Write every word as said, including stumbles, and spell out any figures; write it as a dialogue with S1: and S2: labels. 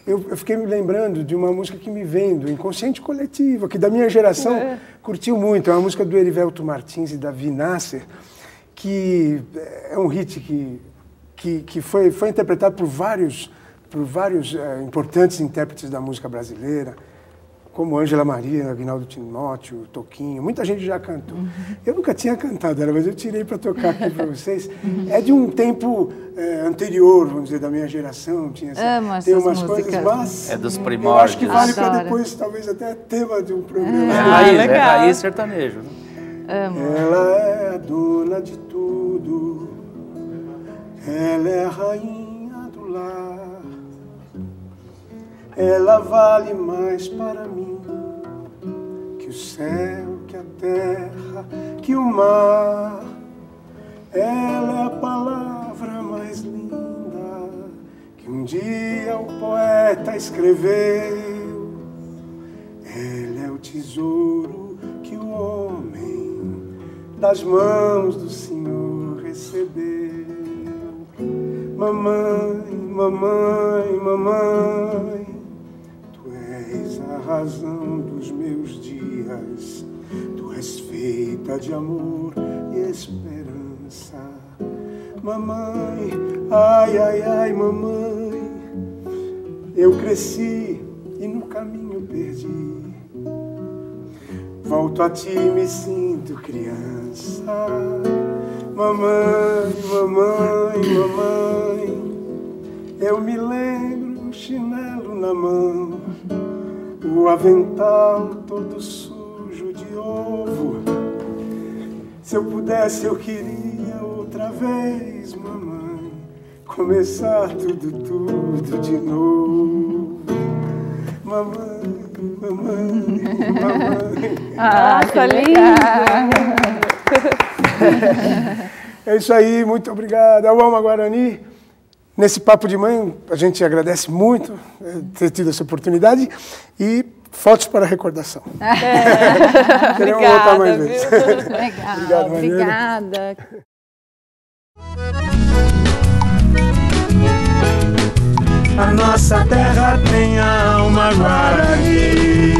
S1: eu, eu fiquei me lembrando de uma música que me vem do inconsciente coletivo, que da minha geração é. curtiu muito. É uma música do Erivelto Martins e da Vinasser, que é um hit que, que, que foi, foi interpretado por vários, por vários é, importantes intérpretes da música brasileira, como Ângela Maria, Aguinaldo Timóteo, Toquinho, muita gente já cantou. Uhum. Eu nunca tinha cantado ela, mas eu tirei para tocar aqui para vocês. Uhum. É de um tempo é, anterior, vamos dizer, da minha geração. Tinha essa,
S2: Amo
S1: tem
S2: essas
S1: umas
S2: músicas.
S1: coisas, mas
S3: é dos primórdios.
S1: Eu acho que vale para
S2: Adoro.
S1: depois, talvez até tema de um programa.
S3: É,
S2: Ah,
S3: raiz,
S2: legal.
S3: é raiz sertanejo.
S2: Amo.
S1: Ela é a dona de tudo, ela é a rainha do lar. Ela vale mais para mim que o céu, que a terra, que o mar. Ela é a palavra mais linda que um dia o poeta escreveu. Ela é o tesouro que o homem das mãos do Senhor recebeu. Mamãe, mamãe, mamãe, és a razão dos meus dias, tu és feita de amor e esperança. Mamãe, ai, ai, ai, mamãe, eu cresci e no caminho perdi. Volto a ti e me sinto criança. Mamãe, mamãe, mamãe, eu me lembro o chinelo na mão, o avental todo sujo de ovo. Se eu pudesse, eu queria outra vez, mamãe, começar tudo, tudo de novo. Mamãe, mamãe, mamãe.
S2: Ah, que lindo!
S1: É isso aí, muito obrigado. Eu amo a Guarani. Nesse Papo de Mãe, a gente agradece muito ter tido essa oportunidade e fotos para recordação.
S2: É.
S1: Queremos voltar mais vezes.
S2: Legal,
S1: Obrigado,
S2: obrigada.
S4: A nossa terra tem a alma Guarani.